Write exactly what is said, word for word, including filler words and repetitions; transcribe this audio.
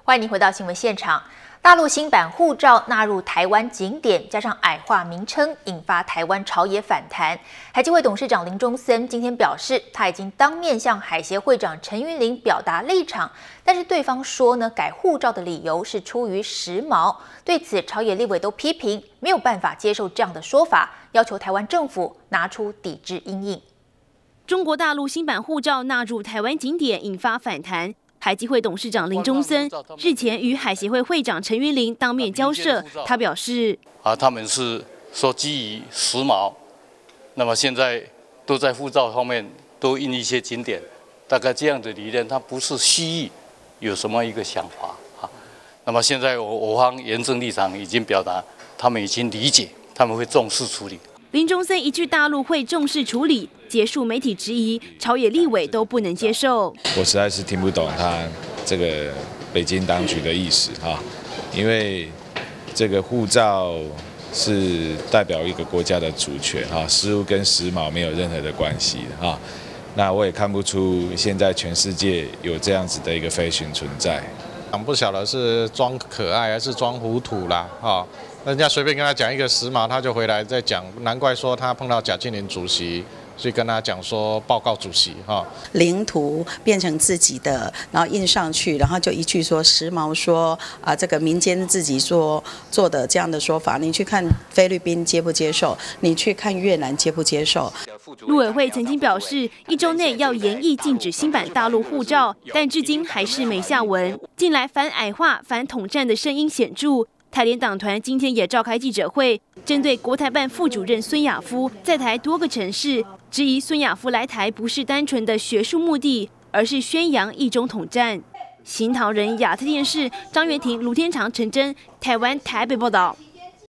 欢迎您回到新闻现场。大陆新版护照纳入台湾景点，加上矮化名称，引发台湾朝野反弹。海基会董事长林中森今天表示，他已经当面向海协会长陈云林表达立场，但是对方说呢，改护照的理由是出于时髦。对此，朝野立委都批评没有办法接受这样的说法，要求台湾政府拿出抵制因应。 中国大陆新版护照纳入台湾景点，引发反弹。海基会董事长林中森日前与海协会会长陈云林当面交涉，他表示： 啊，他们是说基于时髦，那么现在都在护照后面都印一些景点，大概这样的理念，它不是蓄意有什么一个想法啊。那么现在我我方严正立场已经表达，他们已经理解，他们会重视处理。 林中森一句大陆会重视处理，结束媒体质疑，朝野立委都不能接受。 我实在是听不懂他这个北京当局的意思哈，因为这个护照是代表一个国家的主权哈，似乎跟时髦没有任何的关系哈。那我也看不出现在全世界有这样子的一个 fashion 存在。 不晓得是装可爱还是装糊涂啦哈。人家随便跟他讲一个时髦，他就回来再讲，难怪说他碰到贾庆林主席，所以跟他讲说报告主席哈， 领图变成自己的，然后印上去，然后就一句说时髦说啊，这个民间自己做做的这样的说法，你去看菲律宾接不接受？你去看越南接不接受？ 陆委会曾经表示，一周内要严议禁止新版大陆护照，但至今还是没下文。近来反矮化、反统战的声音显著。台联党团今天也召开记者会，针对国台办副主任孙亚夫在台多个城市质疑孙亚夫来台不是单纯的学术目的，而是宣扬一中统战。新唐人亚特电视张元廷、卢天长、陈真，台湾台北报道。